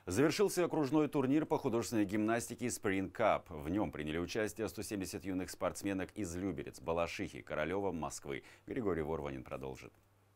Завершился окружной турнир по художественной гимнастике Spring Cup. В нем приняли участие 170 юных спортсменок из Люберец, Балашихи, Королева, Москвы. Григорий Ворванин продолжит.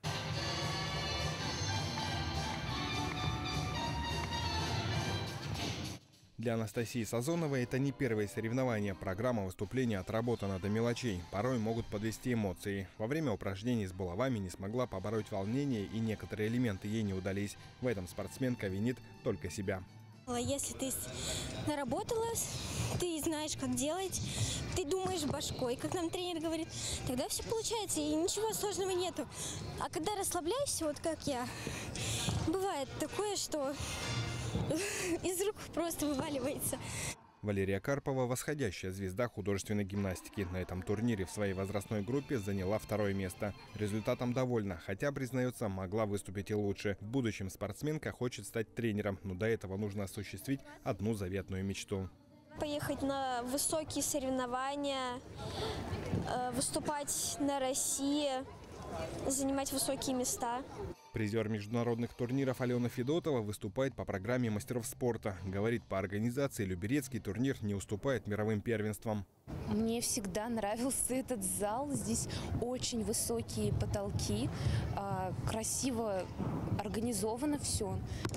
Для Анастасии Сазоновой это не первые соревнования. Программа выступления отработана до мелочей. Порой могут подвести эмоции. Во время упражнений с булавами не смогла побороть волнение, и некоторые элементы ей не удались. В этом спортсменка винит только себя. Если ты наработалась, ты знаешь, как делать, ты думаешь башкой, как нам тренер говорит, тогда все получается, и ничего сложного нету. А когда расслабляешься, вот как я, бывает такое, что из рук просто вываливается. Валерия Карпова – восходящая звезда художественной гимнастики. На этом турнире в своей возрастной группе заняла второе место. Результатом довольна, хотя, признается, могла выступить и лучше. В будущем спортсменка хочет стать тренером, но до этого нужно осуществить одну заветную мечту. Поехать на высокие соревнования, выступать на России, занимать высокие места. Призер международных турниров Алена Федотова выступает по программе мастеров спорта. Говорит, по организации люберецкий турнир не уступает мировым первенствам. Мне всегда нравился этот зал. Здесь очень высокие потолки, красиво организовано все.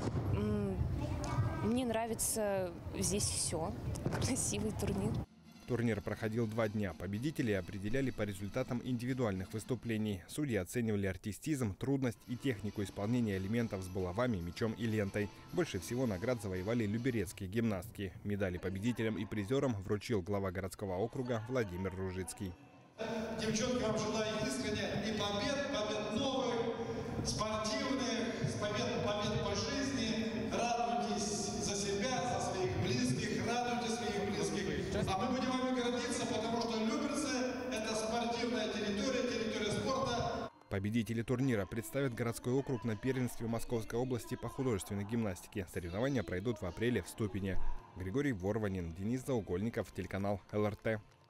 Мне нравится здесь все. Красивый турнир. Турнир проходил 2 дня. Победителей определяли по результатам индивидуальных выступлений. Судьи оценивали артистизм, трудность и технику исполнения элементов с булавами, мечом и лентой. Больше всего наград завоевали люберецкие гимнастки. Медали победителям и призерам вручил глава городского округа Владимир Ружицкий. Девчонки, вам желаю искренне и побед новых, спортивных, побед по жизни. Радуйтесь за себя, за своих близких, радуйте своих близких. А мы будем вами гордиться, потому что Люберцы – это спортивная территория спорта. Победители турнира представят городской округ на первенстве Московской области по художественной гимнастике. Соревнования пройдут в апреле в Ступине. Григорий Ворванин, Денис Заугольников, телеканал ЛРТ.